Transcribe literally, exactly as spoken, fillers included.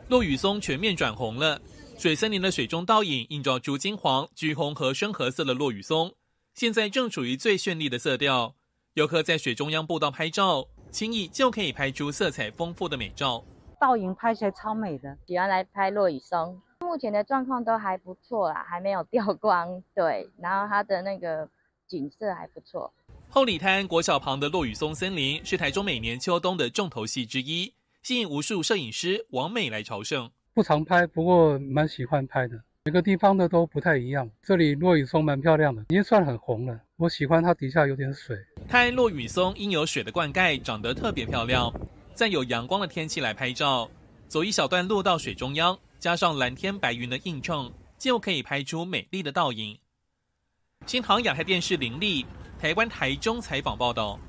落羽松全面转红了，水森林的水中倒影映照出金黄、橘红和深褐色的落羽松，现在正处于最绚丽的色调。游客在水中央步道拍照，轻易就可以拍出色彩丰富的美照。 倒影拍起来超美的， 喜欢来拍落羽松。目前的状况都还不错啦，还没有掉光，对，然后它的那个景色还不错。 后里滩国小旁的落羽松森林是台中每年秋冬的重头戏之一，吸引无数摄影师往美来朝圣。 不常拍，不过蛮喜欢拍的。每个地方的都不太一样，这里落羽松蛮漂亮的，已经算很红了。我喜欢它底下有点水。 滩落羽松因有水的灌溉，长得特别漂亮。在有阳光的天气来拍照，走一小段路到水中央，加上蓝天白云的映衬，就可以拍出美丽的倒影。新唐亚太电视林立，台湾台中采访报道。